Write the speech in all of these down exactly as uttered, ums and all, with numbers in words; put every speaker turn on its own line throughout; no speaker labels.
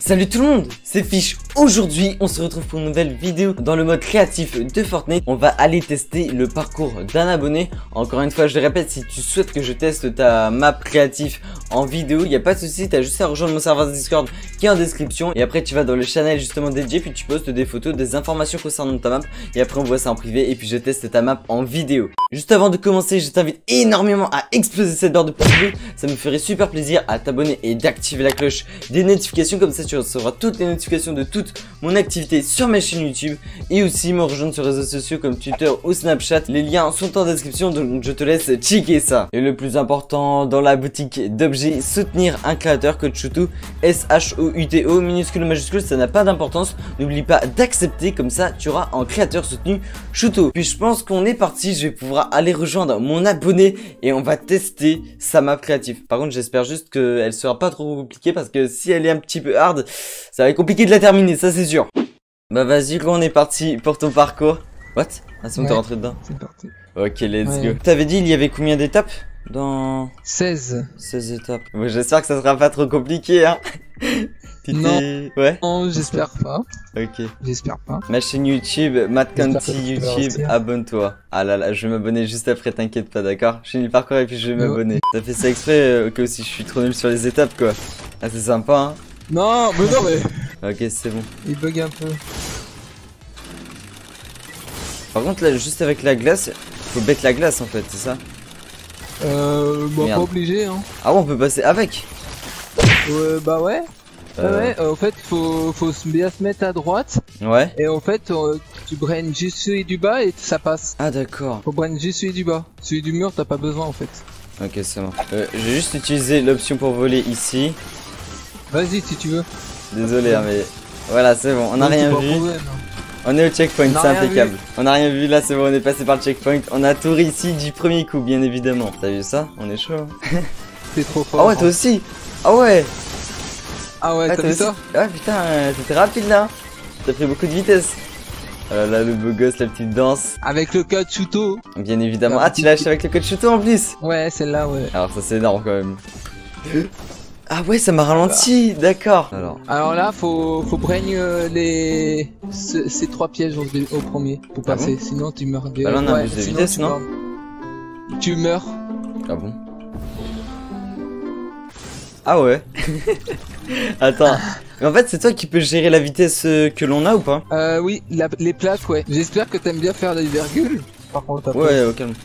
Salut tout le monde, c'est Fish. Aujourd'hui, on se retrouve pour une nouvelle vidéo dans le mode créatif de Fortnite. On va aller tester le parcours d'un abonné. Encore une fois, je le répète, si tu souhaites que je teste ta map créatif en vidéo, il n'y a pas de souci, tu as juste à rejoindre mon serveur Discord qui est en description. Et après, tu vas dans le channel justement dédié, puis tu postes des photos, des informations concernant ta map. Et après, on voit ça en privé et puis je teste ta map en vidéo. Juste avant de commencer, je t'invite énormément à exploser cette barre de pouces bleus. Ça me ferait super plaisir à t'abonner et d'activer la cloche des notifications. Comme ça, tu recevras toutes les notifications de toute mon activité sur ma chaîne YouTube. Et aussi me rejoindre sur les réseaux sociaux comme Twitter ou Snapchat. Les liens sont en description, donc je te laisse checker ça. Et le plus important dans la boutique d'objets, soutenir un créateur, code Choutou, S H O U T O, minuscule ou majuscule, ça n'a pas d'importance. N'oublie pas d'accepter, comme ça tu auras en créateur soutenu Choutou. Puis je pense qu'on est parti, je vais pouvoir aller rejoindre mon abonné et on va tester sa map créative. Par contre, j'espère juste qu'elle sera pas trop compliquée parce que si elle est un petit peu hard, ça va être compliqué de la terminer, ça c'est sûr. Bah vas-y, on est parti pour ton parcours. What? Ah c'est bon, ouais, t'es rentré dedans.
C'est parti.
Ok, let's
ouais.
go. T'avais dit il y avait combien d'étapes dans...
seize.
seize étapes. Bon, j'espère que ça sera pas trop compliqué, hein.
Non.
Ouais.
Non, j'espère pas.
Ok.
J'espère pas.
Ma chaîne YouTube, Matt Canty YouTube, abonne-toi. Ah là là, je vais m'abonner juste après, t'inquiète pas, d'accord? Je finis le parcours et puis je vais m'abonner. T'as fait ça exprès euh, que si je suis trop nul sur les étapes, quoi. Ah, c'est sympa, hein.
Non, mais non, mais...
Ok, c'est bon.
Il bug un peu.
Par contre, là, juste avec la glace, faut bête la glace, en fait, c'est ça?
Euh, bon,
Merde.
Pas obligé, hein.
Ah ouais, on peut passer avec?
Euh, bah ouais.
Euh...
Ouais, ouais, euh, en fait, faut, faut bien se mettre à droite.
Ouais.
Et en fait, euh, tu braines juste celui du bas et ça passe.
Ah d'accord.
Faut brainer juste celui du bas. Celui du mur, t'as pas besoin, en fait.
Ok, c'est bon. Euh, j'ai juste utilisé l'option pour voler ici.
Vas-y, si tu veux.
Désolé, hein, mais... Voilà, c'est bon, on a
Non,
rien
pas
vu.
problème.
On est au checkpoint,
On a
c'est
rien
impeccable.
vu.
On a rien vu, là c'est bon, on est passé par le checkpoint. On a tout réussi du premier coup, bien évidemment. T'as vu ça? On est chaud.
T'es trop fort.
Ah ouais, toi aussi. Ah ouais.
Ah ouais,
Ah,
t'as vu ça?
Ah putain, euh, t'étais rapide là. T'as pris beaucoup de vitesse. Oh là là, le beau gosse, la petite danse.
Avec le code Choutou.
Bien évidemment. Ah, tu l'as acheté avec le code Choutou en plus?
Ouais, celle-là, ouais.
Alors ça c'est énorme quand même. Ah ouais, ça m'a ralenti, d'accord. Alors.
Alors là, faut, faut brain euh, les ces, ces trois pièges au, au premier pour
Ah
passer,
bon,
sinon tu meurs.
Bah là on a un boost de vitesse,
tu
non?
meurs. Tu meurs.
Ah bon? Ah ouais. Attends. Mais en fait, c'est toi qui peux gérer la vitesse euh, que l'on a ou pas?
Euh, oui, la, les plaques, ouais. J'espère que t'aimes bien faire des virgules. Par contre, après.
Ouais, au calme.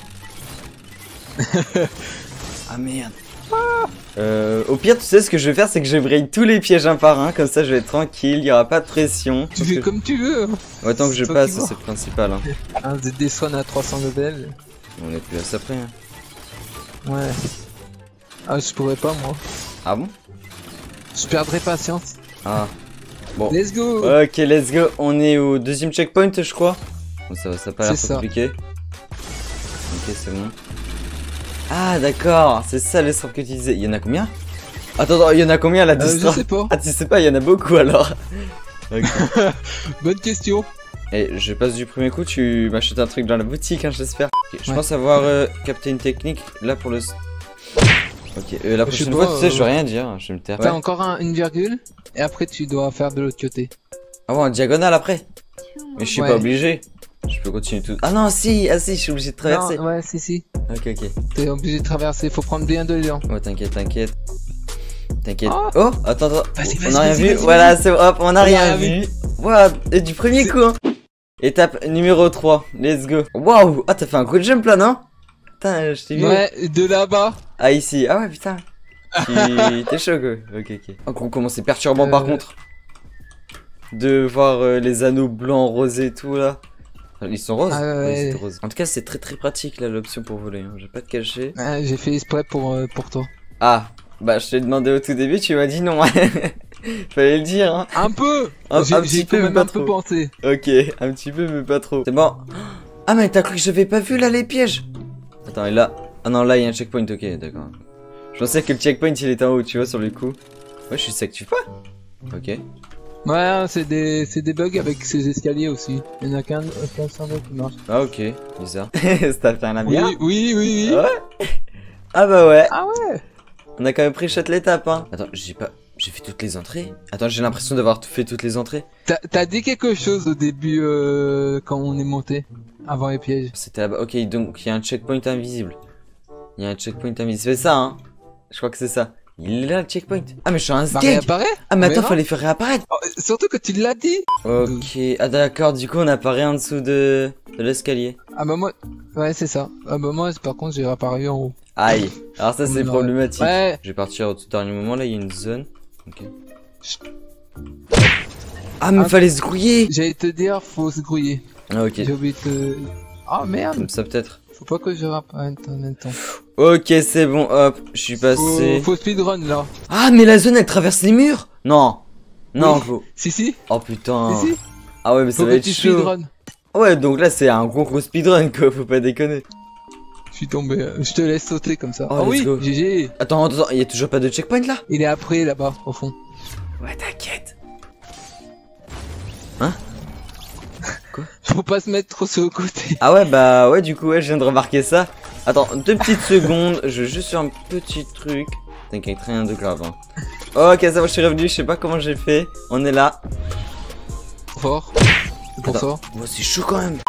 Ah merde. Euh, au pire, tu sais ce que je vais faire, c'est que je vais brailler tous les pièges un par un, comme ça je vais être tranquille, il y aura pas de pression.
Tu fais
que...
comme tu veux.
Ouais, tant que je
toi
passe,
qui
c'est le principal. Hein.
Un des swan à trois cents levels.
On est plus à ça près. Hein.
Ouais. Ah, je pourrais pas, moi.
Ah bon?
Je perdrai patience.
Ah. Bon.
Let's go.
Ok, let's go. On est au deuxième checkpoint, je crois. Bon, ça va, ça a pas l'air trop compliqué. Ok, c'est bon. Ah d'accord, c'est ça le strap que tu disais. Il y en a combien? Attends, attends, il y en a combien là de
euh,
strap?
Je sais pas.
Ah tu sais pas, il y en a beaucoup alors. Okay.
Bonne question.
Et je passe du premier coup, tu m'achètes un truc dans la boutique, hein, j'espère. Okay, je
ouais.
pense avoir euh, capté une technique là pour le... Ok, euh, la prochaine fois, pas, tu sais, euh... je vais rien dire, je vais me taire.
T'as
ouais.
encore un, une virgule, et après tu dois faire de l'autre côté.
Ah bon, en diagonale après? Mais je suis
ouais.
pas obligé. Je peux continuer tout. Ah non, si, ah si, je suis obligé de traverser.
Non, ouais, si, si.
Ok, ok.
T'es obligé de traverser, faut prendre bien de lions.
Ouais, t'inquiète, t'inquiète. T'inquiète.
Oh,
oh, attends, attends.
Vas-y,
on
vas-y,
a rien
vas-y,
vu.
vas-y,
Voilà,
vas-y.
c'est hop, on a
on
rien
a
vu. Voilà, et du premier coup. Hein. Étape numéro trois. Let's go. Waouh, ah, t'as fait un gros jump là, non? Putain, je t'ai vu.
Ouais, de là-bas.
Ah, ici. Ah ouais, putain. T'es chaud, quoi. Ok, ok. Oh, comment c'est perturbant euh... par contre. De voir euh, les anneaux blancs, rosés et tout là. Ils sont roses,
ah, ouais.
oui, rose. En tout cas, c'est très très pratique là l'option pour voler. Hein. J'ai pas de cacher.
Ah, j'ai fait exprès pour, euh, pour toi.
Ah, bah je t'ai demandé au tout début, tu m'as dit non. Fallait le dire. Hein.
Un peu.
Un, un
petit
peu,
mais
mais pas
un
trop.
peu pensé.
Ok, un petit peu, mais pas trop. C'est bon. Ah, mais t'as cru que j'avais pas vu là les pièges? Attends, et là. Ah non, là il y a un checkpoint. Ok, d'accord. Je pensais que le checkpoint il était en haut, tu vois, sur le coup. Ouais, je suis sec, tu pas. Ok.
Ouais, c'est des, c'est des bugs avec ces escaliers aussi. Il y en a qu'un qu'un seul qui marche.
Ah ok, bizarre. Ça fait un la bien.
Oui, oui, oui, oui.
Ouais. Ah bah ouais.
Ah ouais.
On a quand même pris chaque l'étape, hein. Attends, j'ai pas... J'ai fait toutes les entrées. Attends, j'ai l'impression d'avoir fait toutes les entrées.
T'as dit quelque chose au début euh, quand on est monté, avant les pièges.
C'était là-bas. Ok, donc il y a un checkpoint invisible. Il y a un checkpoint invisible. C'est ça, hein? Je crois que c'est ça. Il est là le checkpoint. Ah, mais je suis un
Bah,
skate.
réapparaît.
Ah, mais attends,
Mais
fallait faire réapparaître.
Oh, surtout que tu l'as dit.
Ok, ah d'accord, du coup on apparaît en dessous de, de l'escalier.
Ah bah moi, ouais c'est ça. Ah bah moi par contre j'ai réapparu en haut.
Aïe, alors ça c'est
Ouais.
problématique.
Ouais.
Je vais partir au tout dernier moment, là il y a une zone. Ok. Ah mais
Ah.
fallait se grouiller.
J'allais te dire faut se grouiller.
Ah ok,
J'ai oublié de te... Ah merde.
comme ça peut-être.
Faut pas que je réapparaisse en même temps.
Ok c'est bon, hop, je suis passé.
Faut, faut speedrun là.
Ah mais la zone elle traverse les murs. Non, non
Oui.
gros.
Si si.
Oh putain.
Si si.
Ah ouais mais ça
Faut
va
que
être
tu
chaud.
speedrun.
Ouais donc là c'est un gros gros speedrun quoi, faut pas déconner.
Je suis tombé. euh, Je te laisse sauter comme ça.
Oh,
Ah
let's
oui.
go.
G G.
Attends, attends, il y a toujours pas de checkpoint là?
Il est après là-bas au fond.
Ouais t'inquiète.
Faut pas se mettre trop sur le côté.
Ah ouais bah ouais du coup ouais je viens de remarquer ça. Attends deux petites secondes, je veux juste faire un petit truc. T'inquiète rien de grave hein. Ok ça va je suis revenu, je sais pas comment j'ai fait. On est là.
Fort. C'est pour
Attends.
ça.
Oh, c'est chaud quand même.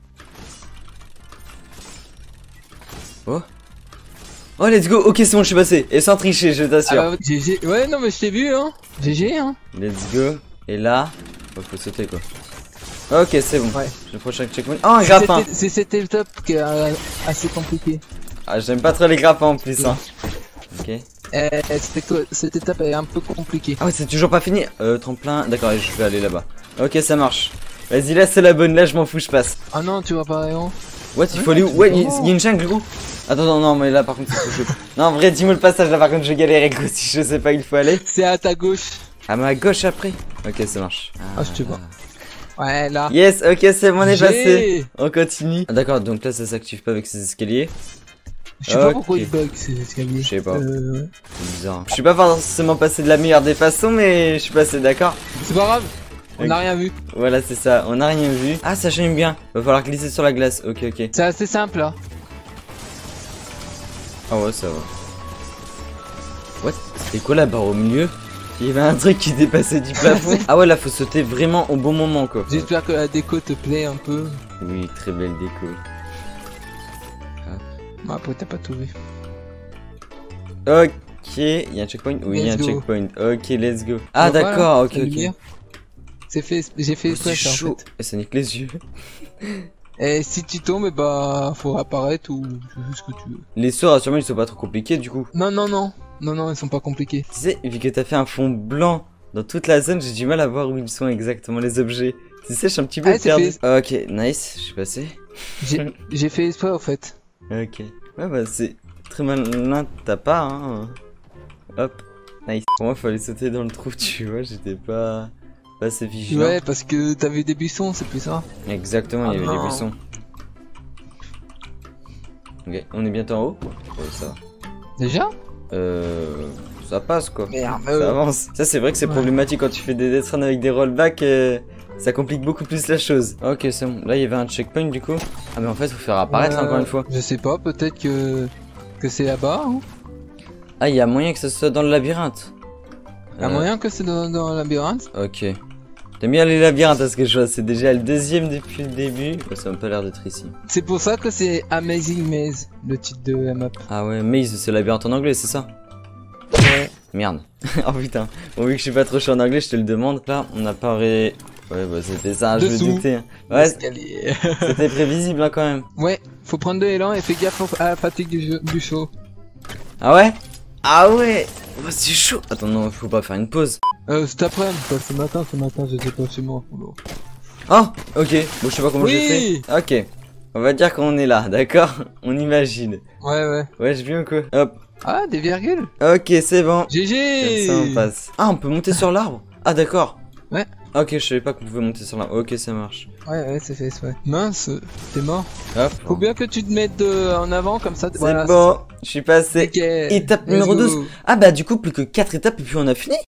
Oh. Oh let's go, ok c'est bon je suis passé. Et sans tricher je t'assure.
Ah bah, G G. Ouais non mais je t'ai vu hein. G G hein.
Let's go. Et là, oh, faut sauter quoi. Ok c'est bon.
Ouais.
Le prochain checkpoint. Oh un grappin.
C'était- C'est cette étape qui est euh, assez compliquée.
Ah j'aime pas trop les grappins en plus hein. Ok.
Euh, c'était quoi- cette étape est un peu compliquée.
Ah ouais c'est toujours pas fini. Euh tremplin, d'accord je vais aller là-bas. Ok ça marche. Vas-y là c'est la bonne, là je m'en fous je passe.
Ah non tu vois pas rien.
What il
Ouais,
faut aller où?
tu
Ouais
peux
il
pas.
y a une jungle gros. Attends non non mais là par contre c'est trop chaud. Non en vrai dis-moi le passage là par contre je vais galérer gros si je sais pas où il faut aller.
C'est à ta gauche.
À ma gauche après. Ok ça marche.
Ah, je te vois. Ouais là.
Yes ok c'est bon on est
J'ai-
passé. On continue. Ah, d'accord donc là ça s'active pas avec ces escaliers.
Je sais pas
Ok.
pourquoi il bug ces escaliers.
Je sais pas.
Euh, ouais.
C'est bizarre. Je suis pas forcément passé de la meilleure des façons mais je suis passé d'accord.
C'est pas grave. On
Ok.
n'a rien vu.
Voilà c'est ça, on a rien vu. Ah ça chaîne bien. Va falloir glisser sur la glace. Ok ok.
C'est assez simple là.
Ah ouais ça va. What? C'était quoi la barre au milieu? Il y avait un truc qui dépassait du plafond. Ah ouais là faut sauter vraiment au bon moment quoi.
J'espère que la déco te plaît un peu.
Oui très belle déco.
Bah, après t'as pas tout vu.
Ok, il y a un checkpoint? Oui il y a un
Let's go.
checkpoint. Ok let's go. Ah
Bah, voilà,
d'accord, ok
la
ok.
lumière. C'est fait, j'ai fait
Oh,
exprès
c'est
ça en
chaud.
fait.
Et ça nique les yeux.
Et si tu tombes, bah faut apparaître ou tu fais ce que tu veux.
Les sauts rassurez-moi ils sont pas trop compliqués du coup.
Non non non, non non ils sont pas compliqués.
Tu sais, vu que t'as fait un fond blanc dans toute la zone, j'ai du mal à voir où ils sont exactement les objets. Tu sais, je suis un petit peu
Ah, c'est
perdu.
fait.
Ok, nice, je suis passé.
J'ai j'ai fait exprès en fait.
Ok. Ouais, bah c'est très malin de ta part, hein. Hop, nice. Pour moi, fallait sauter dans le trou, tu vois, j'étais pas... pas assez vigilant.
Ouais parce que t'avais des buissons, c'est plus ça.
Exactement, il y
Ah
avait des
non.
buissons. Ok, on est bientôt en haut? Ouais, ça va.
Déjà?
Euh... Ça passe, quoi.
Merde.
Ça avance. Ça, c'est vrai que c'est
Ouais.
problématique quand tu fais des death runs avec des rollbacks. euh, Ça complique beaucoup plus la chose. Ok, c'est bon. Là, il y avait un checkpoint du coup. Ah, mais en fait, faut faire apparaître là,
Euh,
encore une fois.
Je sais pas, peut-être que que c'est là-bas. Hein.
Ah, il y a moyen que ce soit dans le labyrinthe.
Y a
Euh,
moyen que c'est dans, dans le labyrinthe.
Ok. T'aimes bien les labyrinthes à ce que je vois. C'est déjà le deuxième depuis le début. Bah, ça m'a pas l'air d'être ici.
C'est pour ça que c'est Amazing Maze, le titre de la map.
Ah ouais, Maze, c'est labyrinthe en anglais, c'est ça?
Ouais.
Merde. Oh putain. Bon, vu que je suis pas trop chaud en anglais, je te le demande. Là, on apparaît. Ouais, bah c'était ça, je me
Dessous.
doutais. Ouais,
Escalier.
c'était prévisible hein, quand même.
Ouais, faut prendre de l'élan et fais gaffe au- à la fatigue du, jeu, du show.
Ah ouais? Ah ouais! Oh, c'est chaud! Attends, non, faut pas faire une pause.
Euh, cet après-midi, pas ce matin, ce matin j'étais pas chez moi. Oh.
Oh! Ok, bon, je sais pas comment j'ai
Oui!
fait. Ok. On va dire qu'on est là, d'accord? On imagine.
Ouais, ouais.
Ouais, j'ai vu ou quoi? Hop.
Ah, des virgules.
Ok, c'est bon.
G G.
Comme ça, on passe. Ah, on peut monter sur l'arbre? Ah, d'accord.
Ouais.
Ok, je savais pas qu'on pouvait monter sur l'arbre. Ok, ça marche.
Ouais, ouais, c'est fait, ouais. Mince, t'es mort.
Hop.
Faut bien que tu te mettes de, en avant comme ça.
C'est
voilà,
bon. Je suis passé.
nickel.
Étape
Let's
numéro
go.
douze. Ah, bah, du coup, plus que quatre étapes et puis on a fini.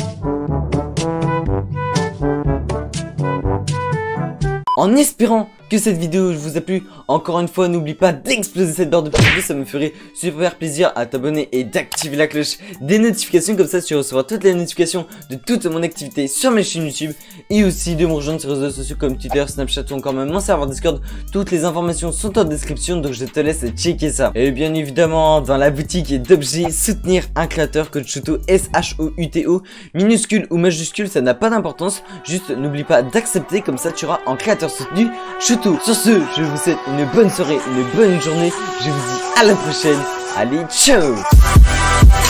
En espérant que cette vidéo vous a plu. Encore une fois, n'oublie pas d'exploser cette barre de pouces bleus, ça me ferait super plaisir à t'abonner et d'activer la cloche des notifications, comme ça tu recevras toutes les notifications de toute mon activité sur mes chaînes YouTube, et aussi de me rejoindre sur les réseaux sociaux comme Twitter, Snapchat ou encore même mon serveur Discord. Toutes les informations sont en description, donc je te laisse checker ça. Et bien évidemment, dans la boutique d'objets, soutenir un créateur, code Chouto, S H O U T O, minuscule ou majuscule, ça n'a pas d'importance, juste n'oublie pas d'accepter, comme ça tu auras en créateur soutenu Chouto. Sur ce, je vous souhaite une bonne soirée, une bonne journée, je vous dis à la prochaine, allez ciao.